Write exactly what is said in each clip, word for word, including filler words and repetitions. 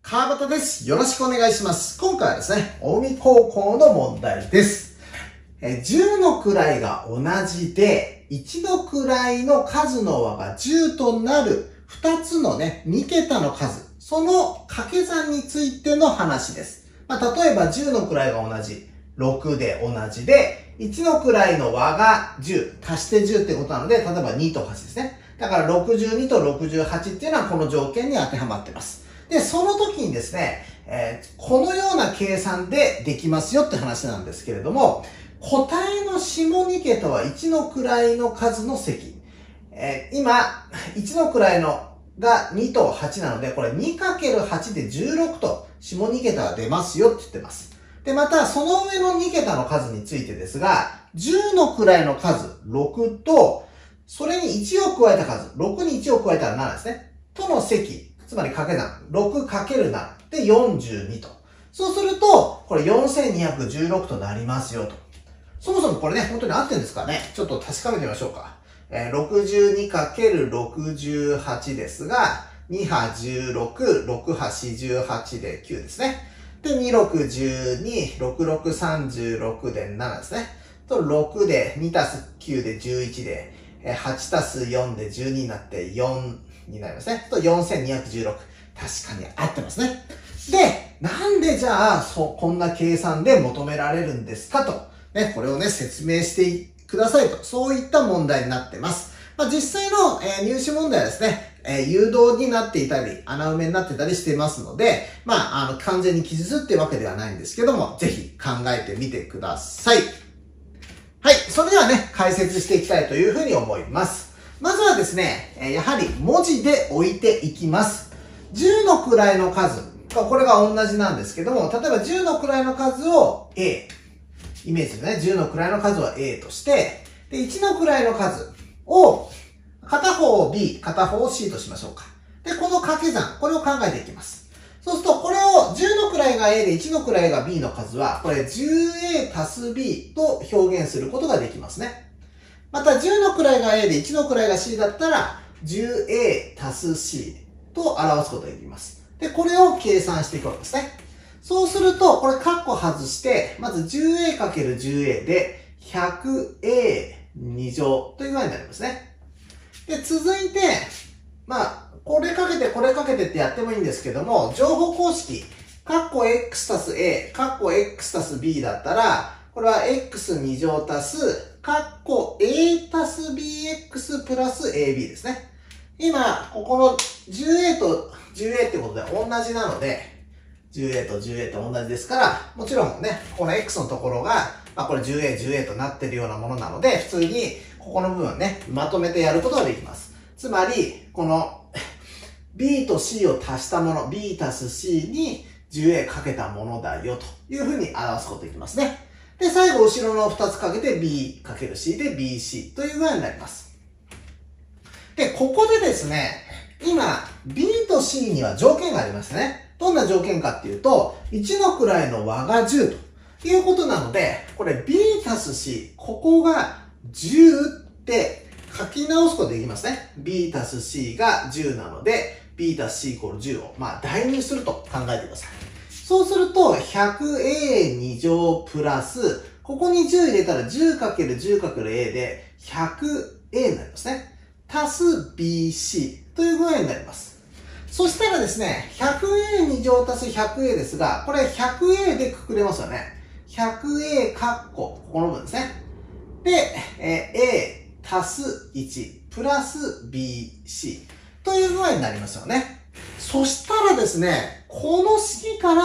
川端です。よろしくお願いします。今回はですね、近江高校の問題です。じゅうの位が同じで、いちの位の数の和がじゅうとなるふたつのね、に桁の数、その掛け算についての話です。まあ、例えばじゅうの位が同じ、ろくで同じで、いちの位の和がじゅう、足してじゅうってことなので、例えばにとはちですね。だからろくじゅうにとろくじゅうはちっていうのはこの条件に当てはまってます。で、その時にですね、えー、このような計算でできますよって話なんですけれども、答えの下に桁はいちの位の数の積。えー、今、いちの位のがにとはちなので、これ にかけるはち でじゅうろくと下に桁が出ますよって言ってます。で、また、その上のに桁の数についてですが、じゅうの位の数ろくと、それにいちを加えた数、ろくにいちを加えたらななですね。との積。つまり掛け算。ろくかけるなな でよんじゅうにと。そうすると、これよんせんにひゃくじゅうろくとなりますよと。そもそもこれね、本当に合ってるんですかね。ちょっと確かめてみましょうか。えー、ろくじゅうにかけるろくじゅうはち ですが、にはじゅうろく、ろくはしじゅうはちできゅうですね。で、にろくじゅうに、ろくろくさんじゅうろくでななですね。と、ろくでにたすきゅうでじゅういちで、はちたすよんでじゅうにになってよんになりますね。と、よんせんにひゃくじゅうろく。確かに合ってますね。で、なんでじゃあ、そう、こんな計算で求められるんですかと。ね、これをね、説明してくださいと。そういった問題になってます。まあ、実際の、えー、入試問題はですね、えー、誘導になっていたり、穴埋めになってたりしていますので、まあ、あの、完全に記述っていうわけではないんですけども、ぜひ考えてみてください。はい。それではね、解説していきたいというふうに思います。まずはですね、やはり文字で置いていきます。じゅうの位の数。これが同じなんですけども、例えばじゅうの位の数を A。イメージでね、じゅうの位の数は A として、で、いちの位の数を、片方を B、片方を C としましょうか。で、この掛け算、これを考えていきます。そうすると、これをじゅうの位が A でいちの位が B の数は、これ じゅうエー 足す B と表現することができますね。また、じゅうの位が A でいちの位が C だったら、じゅうエー 足す C と表すことができます。で、これを計算していくわけですね。そうすると、これカッコ外して、まず じゅうエーかけるじゅうエー で ひゃくエーに 乗という具合になりますね。で、続いて、まあ、これかけてこれかけてってやってもいいんですけども、乗法公式、カッコ X 足す A、カッコ X 足す B だったら、これは エックスに 乗足す、カッコ A 足す ビーエックス プラス エービー ですね。今、ここの じゅうエー と じゅうエー ってことで同じなので、じゅうエー と じゅうエー と同じですから、もちろんね、この X のところが、まあこれ じゅうエー、じゅうエー となってるようなものなので、普通にここの部分ね、まとめてやることができます。つまり、この B と C を足したもの、B 足す C に じゅうエー かけたものだよというふうに表すことができますね。で、最後後ろのふたつかけて B かける C で ビーシー という具合になります。で、ここでですね、今 B と C には条件がありますね。どんな条件かっていうと、いちの位の和がじゅうということなので、これ B 足す C、ここがじゅうって書き直すことできますね。B 足す C がじゅうなので、B 足す C イコールじゅうを、まあ、代入すると考えてください。そうすると、ひゃくエーに 乗プラス、ここにじゅう入れたら じゅうかけるじゅうかけるエー で ひゃくエー になりますね。足す ビーシー という具合になります。そしたらですね、ひゃくエーに 乗足す ひゃくエー ですが、これ ひゃくエー でくくれますよね。ひゃくエー カッコ、ここの部分ですね。で、えー、A 足すいち、プラス ビーシー という具合になりますよね。そしたらですね、この式から、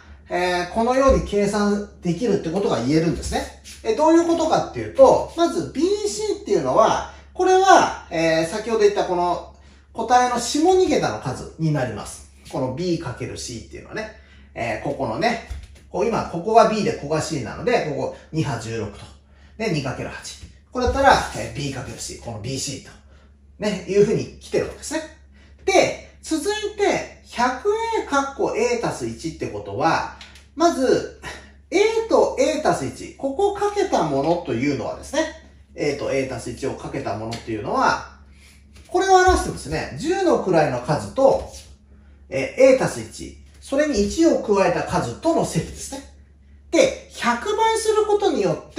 えー、このように計算できるってことが言えるんですね。えー、どういうことかっていうと、まず ビーシー っていうのは、これは、えー、先ほど言ったこの答えの下に桁の数になります。この B かける C っていうのはね、えー、ここのね、こう今、ここが B でここが C なので、ここにはじゅうろくと。で、にかけるはち。これだったら、えー、B かける C、この ビーシー と。ね、いうふうに来てるわけですね。で、続いて、ひゃくエー かっこ A 足すいちってことは、まず、A と A 足すいち、ここをかけたものというのはですね、A と A 足すいちをかけたものっていうのは、これを表してますね。じゅうの位の数と、えー、A 足すいち。 それにいちを加えた数との積ですね。で、ひゃくばいすることによって、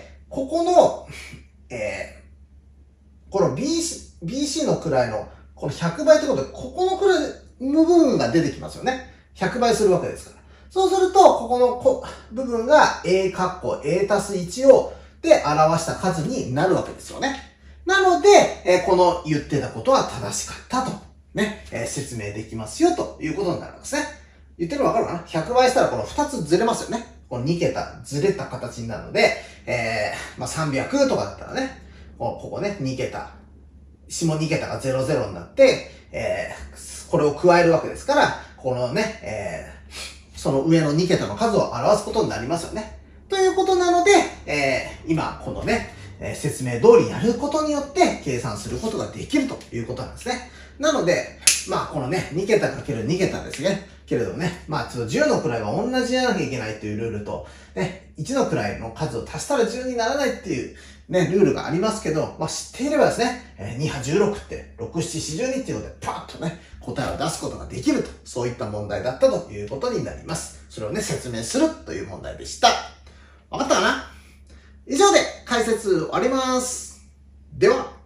ここの、えー、この ビーシー、ビーシー の位の、このひゃくばいってことで、ここの位の部分が出てきますよね。ひゃくばいするわけですから。そうすると、ここのこ部分が A 括弧 A 足すいちを、で表した数になるわけですよね。なので、えー、この言ってたことは正しかったと、ね、えー、説明できますよということになるんですね。言ってるのわかるかな ?ひゃくばいしたらこのふたつずれますよね。このに桁ずれた形になるので、えー、まあ、さんびゃくとかだったらね、ここね、に桁、下に桁がゼロゼロになって、えー、これを加えるわけですから、このね、えー、その上のに桁の数を表すことになりますよね。ということなので、えー、今、このね、えー、説明通りやることによって計算することができるということなんですね。なので、まあこのね、に桁かけるに桁ですね。けれどもね、まあちょっとじゅうの位は同じじゃなきゃいけないっていうルールと、ね、いちの位の数を足したらじゅうにならないっていうね、ルールがありますけど、まあ知っていればですね、えー、にはじゅうろくって、ろく、なな、よん、じゅうにっていうことでパッとね、答えを出すことができると、そういった問題だったということになります。それをね、説明するという問題でした。わかったかな？以上で解説終わります。では。